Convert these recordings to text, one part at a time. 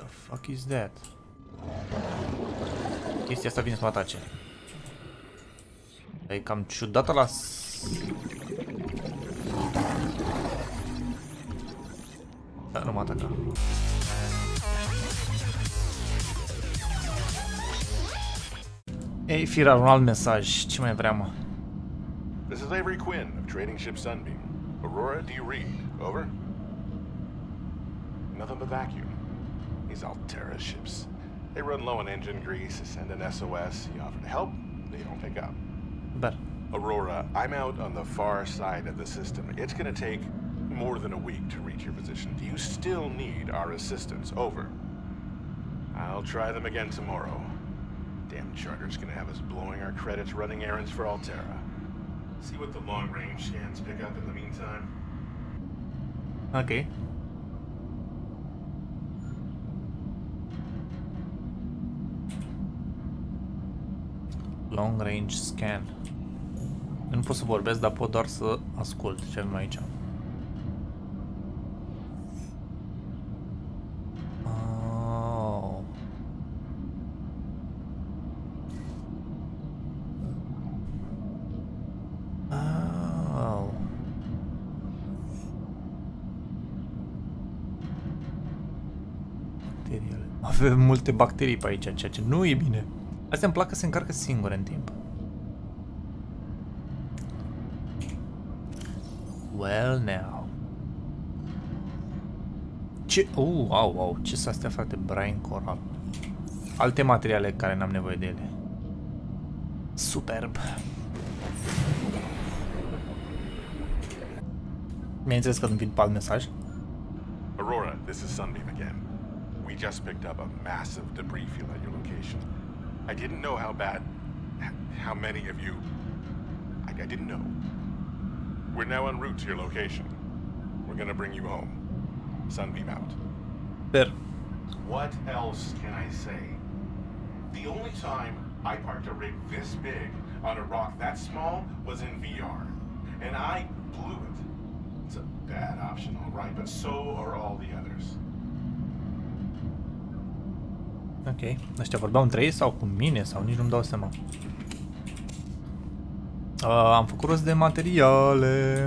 fuck is that? Chestia asta vine să mă atace. E cam ciudată la... Da, nu mă ataca. Ei, Firar, un alt mesaj. Ce mai vrea, mă? This is Avery Quinn of Trading Ship Sunbeam. Aurora D. Reed, over? Nothing but vacuum. These Alterra ships. They run low on engine grease, send an SOS, you offer to help, they don't pick up. But Aurora, I'm out on the far side of the system. It's gonna take more than a week to reach your position. Do you still need our assistance? Over. I'll try them again tomorrow. Damn charter's gonna have us blowing our credits running errands for Alterra. See what the long-range scans pick up in the meantime. ok. Long range scan. Eu nu pot să vorbesc, dar pot doar să ascult ce avem aici. Oh. Oh. Bacteriile. Avem multe bacterii pe aici, ceea ce nu e bine. Astea îmi plac că se încarcă singure în timp. Well now. Ce? Au, ce sunt astea, frate? Brine coral. Alte materiale care n-am nevoie de ele. Superb. Bineînțeles că îmi vin pe alt mesaj. Aurora, this is Sunbeam again. We just picked up a massive debris field at your location. I didn't know how many of you... I didn't know. We're now en route to your location. We're gonna bring you home. Sunbeam out. Per. What else can I say? The only time I parked a rig this big on a rock that small was in VR. And I blew it. It's a bad option, all right, but so are all the others. Ok. Ăștia vorbeau între ei sau cu mine sau nici nu-mi dau seama. Am făcut rost de materiale.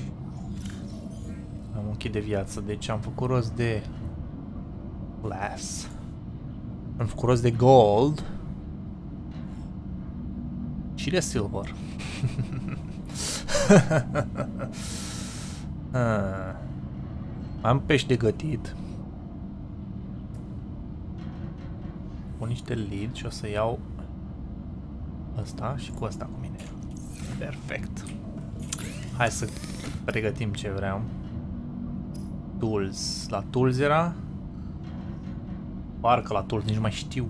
Am un kit de viață, deci am făcut rost de glass. Am făcut rost de gold. Și de silver. Am pești de gătit. Pun niște lead și o să iau ăsta și cu ăsta cu mine. Perfect. Hai să pregătim ce vreau. Tools. La tools era? Parcă la tools, nici nu mai știu.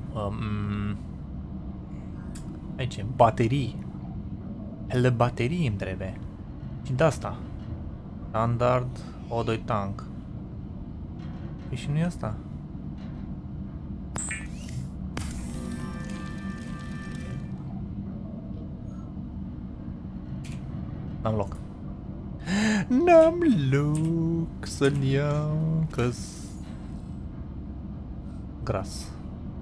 Aici, baterii. Hele baterii îmi trebuie. Și de asta. Standard O2 tank. Păi și nu e asta? N-am loc. N-am loc să-l iau, că-s gras.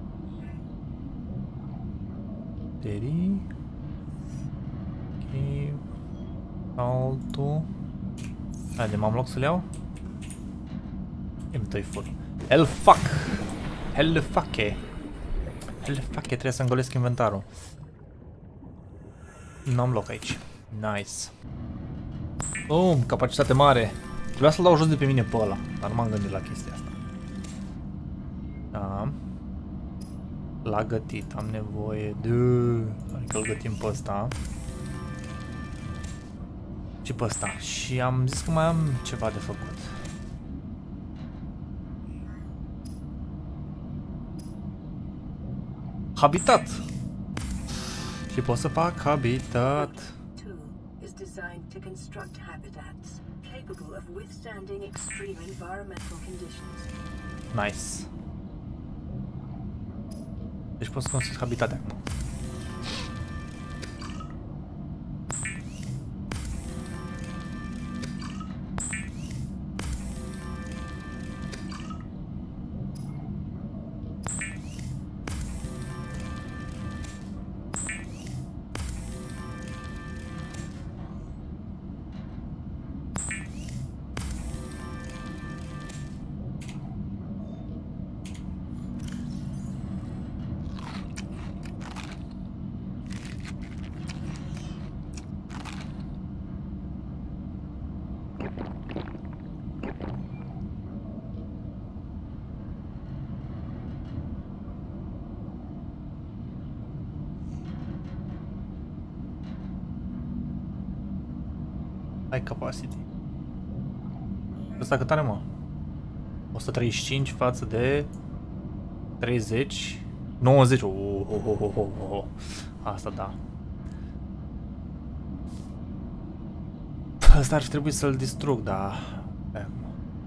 Baterii. Ok. Altul. Haide, m-am loc să-l iau? M2 full. Hell fuck! Hell fuck-e! Hell fuck-e, trebuie să îngolesc inventarul. N-am loc aici. Nice. Boom, capacitate mare. Trebuia să-l dau jos de pe mine pe ăla, dar nu m-am gândit la chestia asta. Da. La gătit am nevoie de... Adică îl gătim pe ăsta. Și pe ăsta. Și am zis că mai am ceva de făcut. Habitat! Și pot să fac habitat. Designed to construct habitats capable of withstanding extreme environmental conditions. Nice. Deci pot să construiesc habitate acum. High capacity. Ăsta cât are, mă? 135 față de 30, 90. Asta da. Asta ar trebui să-l distrug, da. Pe acum.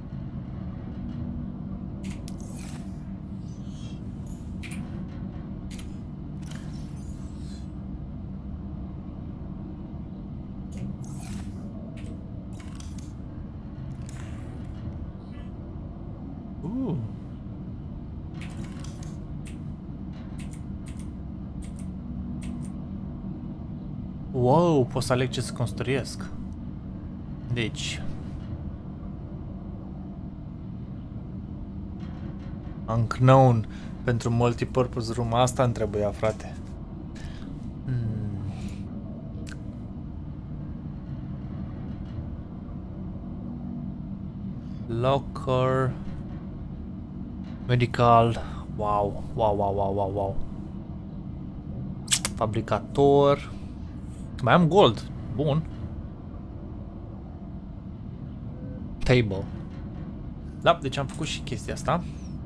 Wow, pot să aleg ce să construiesc. Deci Unknown pentru multipurpose room. Asta îmi trebuia, frate. Locker. Medical. Wow, wow, wow, wow, wow, wow. Fabricator. Mai am gold. Bun. Table. Da, deci am făcut și chestia asta.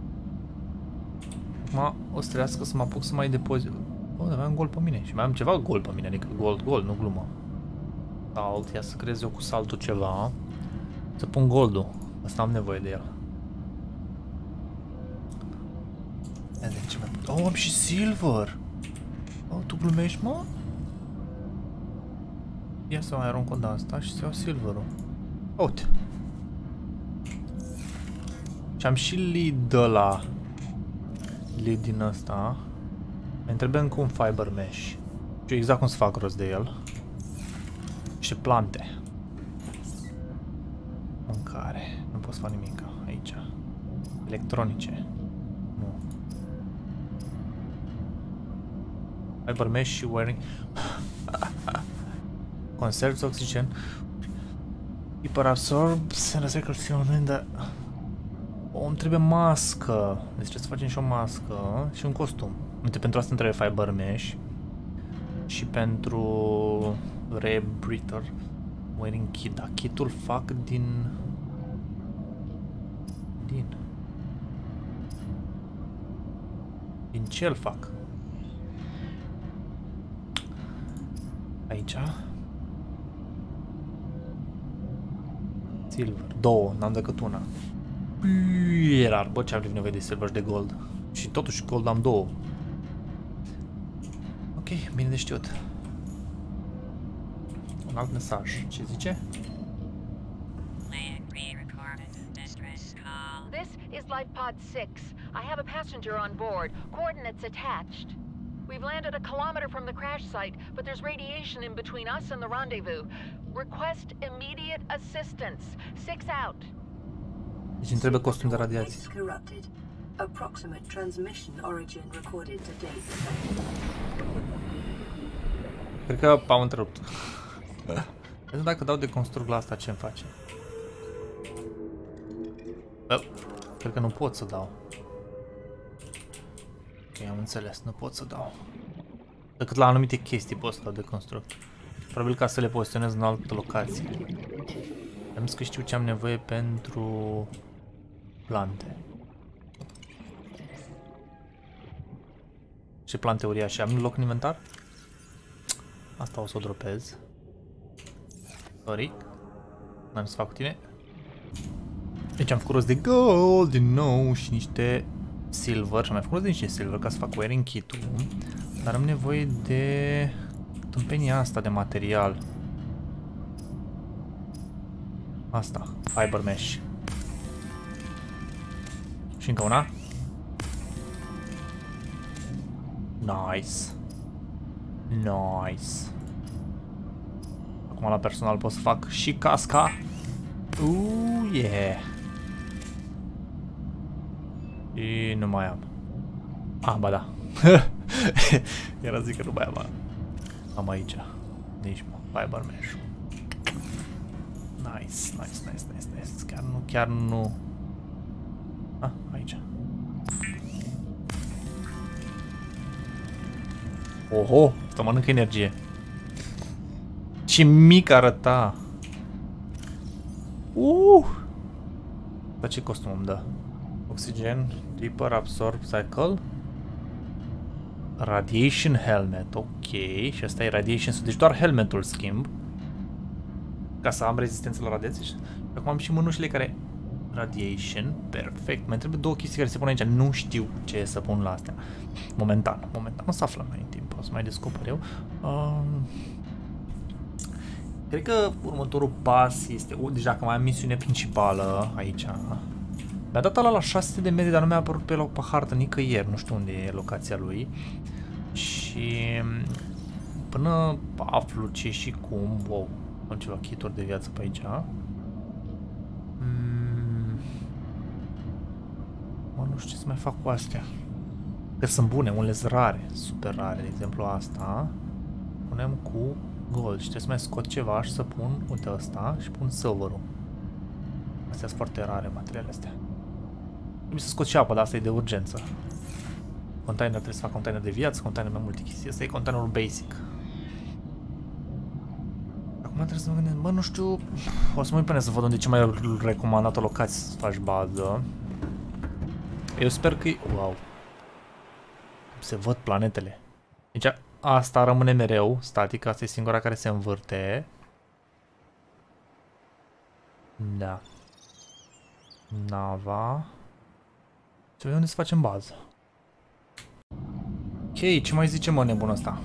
Acum o să trebuiască să mă apuc să mai depozit. Oh, aveam gold pe mine. Și mai am ceva gold pe mine. Adică gold, nu glumă. Salt. Ia să creez eu cu saltul ceva. Să pun goldul. Asta am nevoie de el. Ia de ce mai put. Oh, am și silver. Oh, tu glumești, mă? Ia să mai arunc de asta și să iau silverul. Uite. Și am și lead de la lead din ăsta. Îmi trebuie încă un fiber mesh. Știu exact cum să fac rost de el. Și plante. Mâncare. Nu pot să fac nimic aici. Electronice. Nu. Fiber mesh și wiring. Conserves oxygen. Hyperabsorbs. Recycle fuel. Dar îmi trebuie mască. Deci trebuie să facem și o mască și un costum. Uite, pentru asta îmi trebuie fiber mesh. Și pentru rebreather. Wearing kit. Da, kitul fac din ce îl fac? Aici. Silver. Două, n-am decât una. Era, bă, ce am nevoie de silver și de gold. Și totuși gold am două. Ok, bine de știut. Un alt mesaj. Ce zice? This is LifePod 6. I have a passenger on board. Coordinates attached. We've landed a kilometer from the crash site, but there's radiation in between us and the rendezvous. Request immediate assistance. 6 out. Deci îmi trebuie costum de radiație. Approximate transmission origin recorded to date. Cred că am întrerupt. Vedem dacă dau de construct la asta, ce-mi face. Cred că nu pot să dau. Ok, am înțeles, nu pot să dau. Decât la anumite chestii pot să dau de construct. Probabil ca să le poziționez în altă locație. Am zis că știu ce am nevoie pentru plante. Ce plante uriașe? Am loc în inventar? Asta o să o dropez. Sorry. N-am să fac cu tine. Deci am făcut rost de gold din nou și niște silver. Și am mai făcut rost de niște silver ca să fac wearing kit-ul. Dar am nevoie de tâmpenia asta de material. Asta. Fiber mesh. Și încă una. Nice. Nice. Acum la personal pot să fac și casca. Yeah. Și nu mai am. Ah, ba da. Era zic că nu mai am. Am aici. Nici mă. Fiber mesh. Nice, nice, nice, nice, nice. Chiar nu. Ah, aici. Oho, asta mănâncă energie. Ce mic arăta. Dar ce costum îmi dă? Oxygen, Reaper, Absorb, Cycle. Radiation Helmet, ok. Și asta e Radiation, deci doar helmetul schimb. Ca să am rezistență la radiație. Și acum am și mânușile care... Radiation, perfect. Mai trebuie două chestii care se pun aici. Nu știu ce să pun la astea. Momentan. O să aflăm mai în timp. O să mai descoper eu. Cred că următorul pas este... Deci dacă mai am misiune principală aici... Mi-a dat ala la 600 de metri, dar nu mi-a apărut pe loc pe hartă nicăieri. Nu știu unde e locația lui. Și... Până aflu ce și cum... Wow, am ceva kituri de viață pe aici. Nu știu ce să mai fac cu astea. Că sunt bune, unele sunt rare, super rare. De exemplu asta. Punem cu gold și trebuie să mai scot ceva și să pun, uite ăsta, și pun silver-ul. Astea sunt foarte rare, materialele astea. Trebuie să scot și apă, dar asta e de urgență. Container, trebuie să fac container de viață, container mai multe chestii. Asta e containerul basic. Acum trebuie să mă gândesc, bă, nu știu. O să mă uit până să văd unde e cea mai recomandată locație să faci bază. Eu sper că... Wow. Se văd planetele. Deci asta rămâne mereu static. Asta e singura care se învârte. Da. Nava. Să vedem unde să facem bază. Ok, ce mai zice mă nebun ăsta?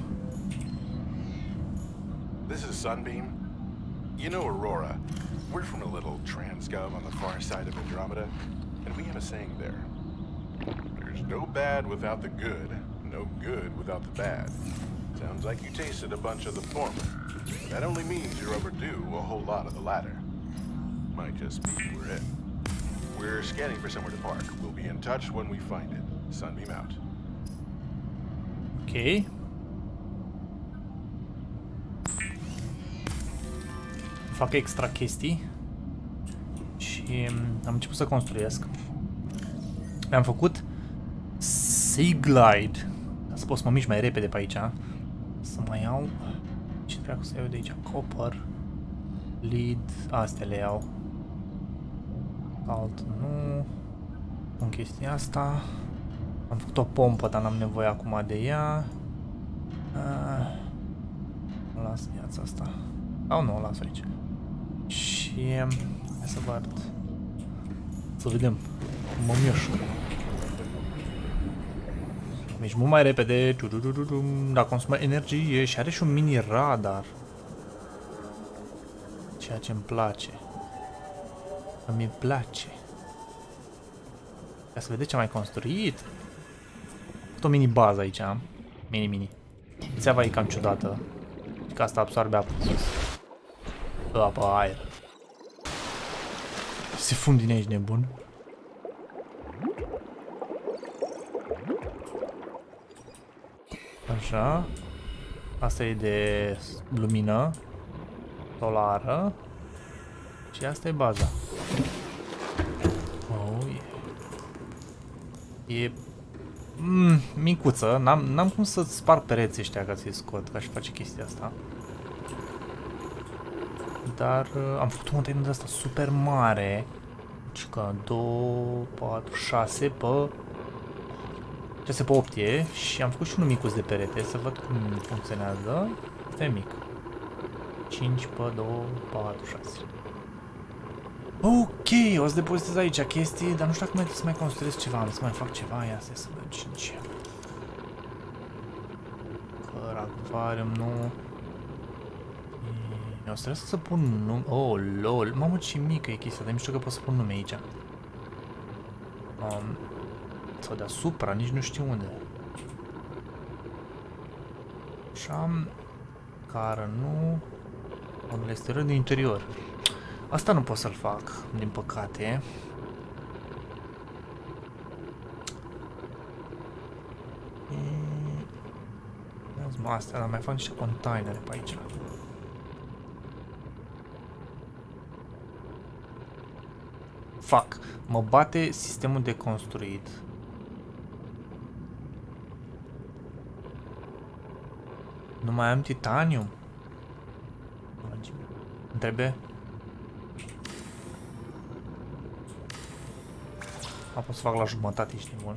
This is Sunbeam. You know Aurora. We're from a little transgov on the far side of Andromeda, and we have a saying there. There's no bad without the good, no good without the bad. Sounds like you tasted a bunch of the former. That only means you're overdue a whole lot of the latter. Might just be we're in. We're scanning for somewhere to park. We'll be in touch when we find it. Sunbeam out. Ok. Fac extra chestii. Și am început să construiesc. Mi-am făcut Sea Glide. Să pot să mă mișc mai repede pe aici. Să mai iau... Ce trebuie să iau de aici? Copper. Lead. Astea le iau. Alt nu. În chestia asta. Am făcut o pompă, dar n-am nevoie acum de ea. Las viața asta. Sau nu, o las aici. Și... Hai să vă arăt. Să vedem. Mă mișc. Deci mult mai repede. Dar consumă energie și are și un mini radar. Ceea ce îmi place. Îmi place. Ca să vedeți ce am mai construit. Tot o mini bază aici. Mini. Țeava e cam ciudată. Că asta absorbe apă sus. Apă, aer. Se fund din aici nebun. Așa. Asta e de lumină solară. Și asta e baza. Oh, e micuță. N-am cum să sparg pereții ăștia ca să-i scot, ca și face chestia asta. Dar am făcut un container de asta super mare. Deci că 2, 4, 6 pe 6 pe 8 e. Și am făcut și unul micuț de perete. Să văd cum funcționează. Asta e mic. 5 pe 2, 4, 6. Ok, o să depozitez aici chestii, dar nu știu dacă mai trebuie să mai construiesc ceva, am să mai fac ceva, ia să vedem 5. Că acvarium nu... Eu trebuie să pun nume... Oh, lol, mamă ce mică e chestia, dar nu știu că pot să pun nume aici. Sau deasupra, nici nu știu unde. Așa... Care nu... Unul exterior din interior. Asta nu pot să-l fac, din păcate. Astea, dar mai fac niște containere pe aici. Fac. Mă bate sistemul de construit. Nu mai am titanium. Îmi trebuie Am pot să fac la jumătate, știi bun.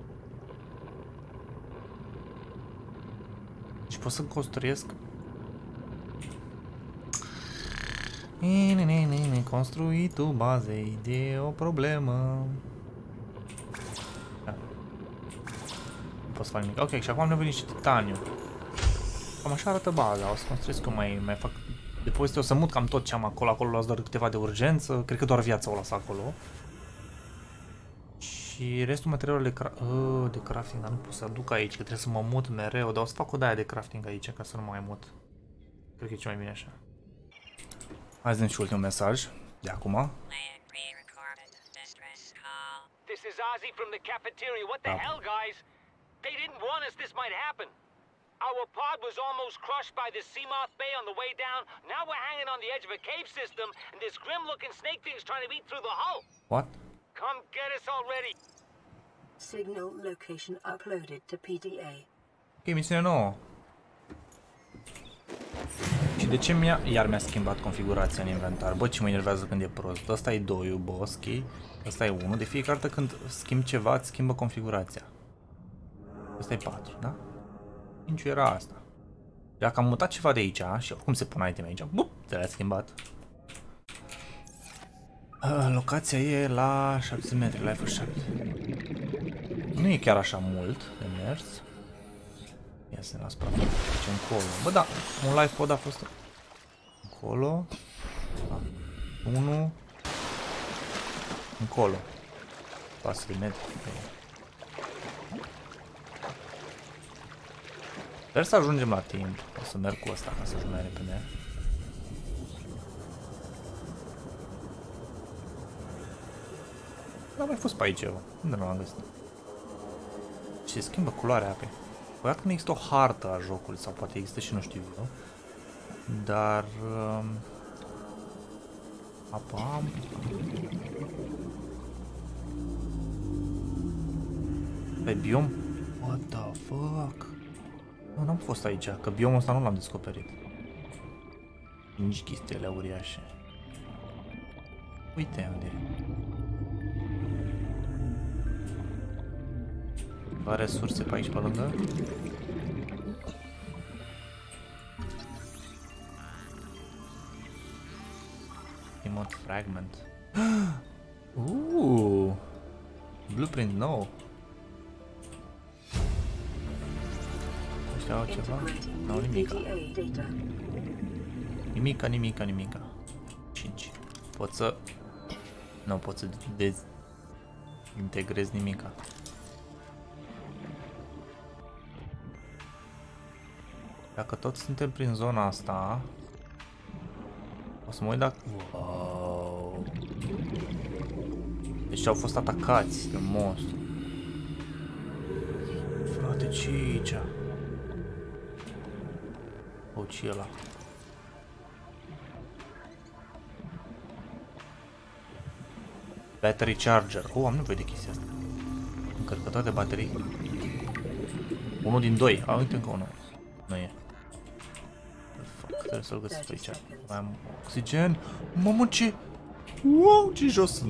Și pot să construiesc. Construitul bazei de o problemă. Da. Nu pot să fac nimic. Ok, și acum am nevoie niște titaniu. Cam așa arată baza. O să construiesc eu mai fac depozite. O să mut cam tot ce am acolo. Acolo las doar câteva de urgență. Cred că doar viața o las acolo. Și restul materialului de crafting, dar nu pot să aduc aici, că trebuie să mă mut mereu, dar o să fac o de-aia de crafting aici, ca să nu mai mut. Cred că e cel mai bine așa. Hai să vedem și ultimul mesaj de acum. This is Ozzy from the cafeteria. What the hell, guys? They didn't warn us this might happen. Our pod was almost crushed by the Seamoth Bay on the way down. Now we're hanging on the edge of a cave system, and this grim-looking snake thing's trying to eat through the hull. What? Come get us already. Signal location uploaded to PDA. Ok, misiune nouă. Și de ce iar mi-a schimbat configurația în inventar? Bă, ce mă enervează când e prost. Ăsta e 2, boss, ok. Ăsta e 1. De fiecare dată când schimb ceva, îți schimbă configurația. Ăsta e 4, da? 5 era asta. Dacă am mutat ceva de aici, și oricum se pune item aici, bup, te-a schimbat. Locația e la 7 metri, la F7. Nu e chiar așa mult de mers. Ia să ne las praf. Deci încolo. Bă, da, un live pod a fost încolo. 1 încolo. 4 de metri. Sper să ajungem la timp. O să merg cu ăsta ca să ajung mai repede. Nu am mai fost pe aici eu. Unde nu am găsit? Și se schimbă culoarea apei. Păi că nu există o hartă a jocului, sau poate există și nu știu eu. Dar... apa am... Pe biom? What the fuck? Nu, n-am fost aici, că biomul ăsta nu l-am descoperit. Nici chestiile uriașe. Uite unde e. Va resurse pe aici, pe lângă. Emote fragment. Blueprint nou. Ăștia au ceva? N-au nimica. Nimica. 5. Pot să... Nu pot să dezintegrez nimica. Dacă toți suntem prin zona asta, o să mă uit dacă... Wow. Deci au fost atacați de monstru. Frate, ce e aici? O, ce e ăla? Battery charger. Am nevoie de chestia asta. Încărcător de baterii. Unul din 2. Uite încă unul. Nu e. Trebuie să-l găsesc aici. Mai am oxigen. Mamă, ce... Wow, ce jos sunt.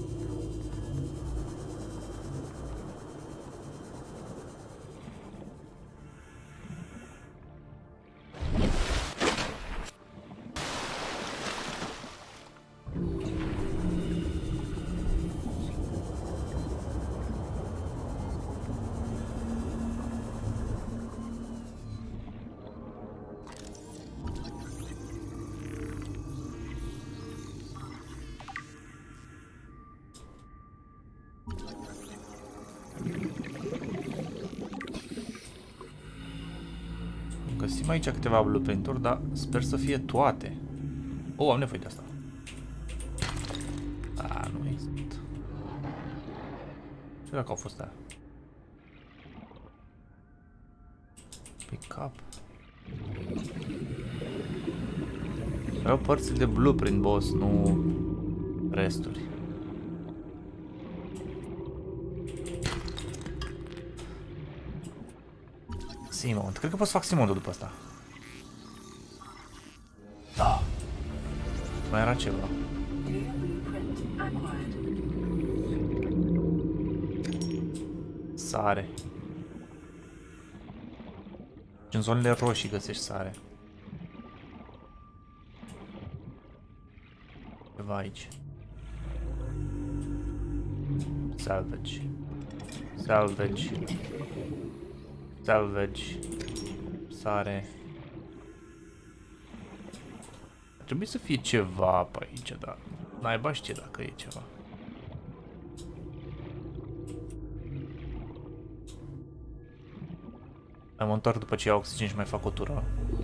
Găsim aici câteva blueprint-uri, dar sper să fie toate. Am nevoie de asta. Nu există. Ce dacă au fost aia? Pick up. Vreau părți de blueprint, boss, nu resturi. Simon. Cred că pot să fac Simonul după asta. Da. Mai era ceva. Sare. Și în zonele roșii găsești sare. Ceva aici. Salvage. Salvage. Salvage. Sare. Ar trebui să fie ceva pe aici, dar naiba știe dacă e ceva. Mai mă întorc după ce iau oxigen și mai fac o tură.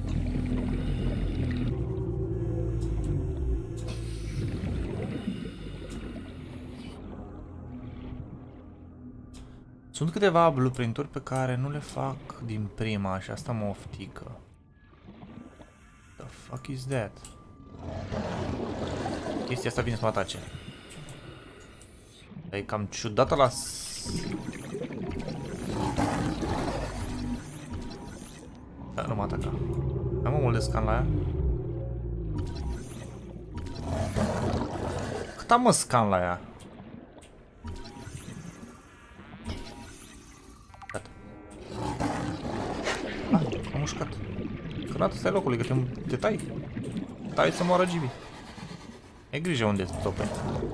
Sunt câteva blueprint-uri pe care nu le fac din prima și asta mă oftică. The fuck is that? Chestia asta vine să mă atace. E cam ciudată la... Da, nu mă ataca. Am mă mult de scan la ea. Cât am mă scan la ea? Gata. Ah, am mușcat. Cănată, stai locului, că te tai. Tai să moară Gibi. Ai grijă unde-ți tope.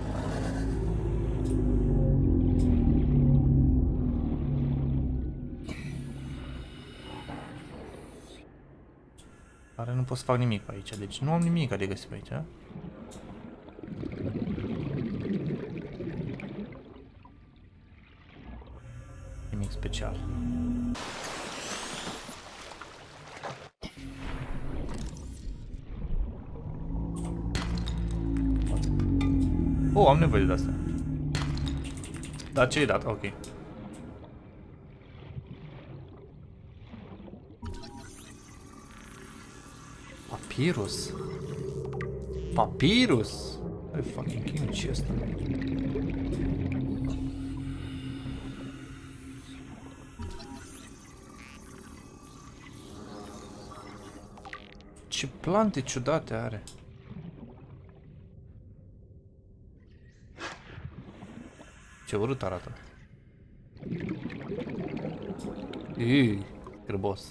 Care nu pot să fac nimic pe aici, deci nu am nimic de găsit pe aici. Nimic special. Oh, am nevoie de asta. Dar ce-i dat? Ok. Papyrus. Papyrus. Ai fucking king, ce asta? Ce plante ciudate are. Ce urât arată. Iii, grebos.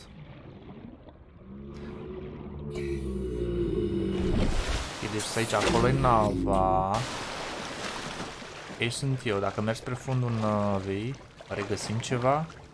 Deci aici, acolo e nava. Aici sunt eu. Dacă mergi spre fundul navei, regăsim ceva.